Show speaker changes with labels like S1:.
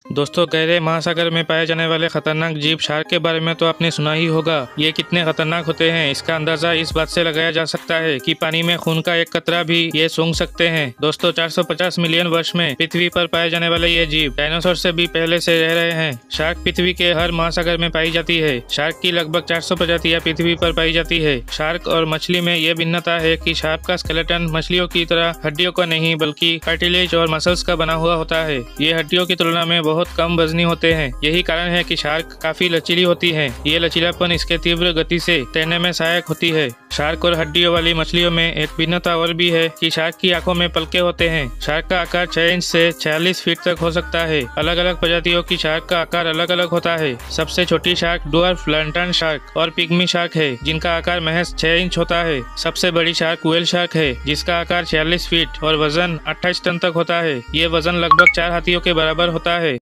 S1: दोस्तों, गहरे महासागर में पाए जाने वाले खतरनाक जीव शार्क के बारे में तो आपने सुना ही होगा। ये कितने खतरनाक होते हैं इसका अंदाजा इस बात से लगाया जा सकता है कि पानी में खून का एक कतरा भी ये सूंघ सकते हैं। दोस्तों, 450 मिलियन वर्ष में पृथ्वी पर पाए जाने वाले ये जीव डायनासोर से भी पहले से रह रहे हैं। शार्क पृथ्वी के हर महासागर में पाई जाती है। शार्क की लगभग 400 प्रजातियां पृथ्वी पर पाई जाती है। शार्क और मछली में ये भिन्नता है कि शार्क का स्केलेटन मछलियों की तरह हड्डियों का नहीं बल्कि कार्टिलेज और मसल्स का बना हुआ होता है। ये हड्डियों की तुलना में बहुत कम वजनी होते हैं। यही कारण है कि शार्क काफी लचीली होती है। ये लचीलापन इसके तीव्र गति से तैरने में सहायक होती है। शार्क और हड्डियों वाली मछलियों में एक भिन्नता और भी है कि शार्क की आंखों में पलके होते हैं। शार्क का आकार 6 इंच से 46 फीट तक हो सकता है। अलग अलग प्रजातियों की शार्क का आकार अलग अलग होता है। सबसे छोटी शार्क ड्वार्फ लैंटर्न शार्क और पिग्मी शार्क है, जिनका आकार महज 6 इंच होता है। सबसे बड़ी शार्क व्हेल शार्क है, जिसका आकार 46 फीट और वजन 28 टन तक होता है। ये वजन लगभग 4 हाथियों के बराबर होता है।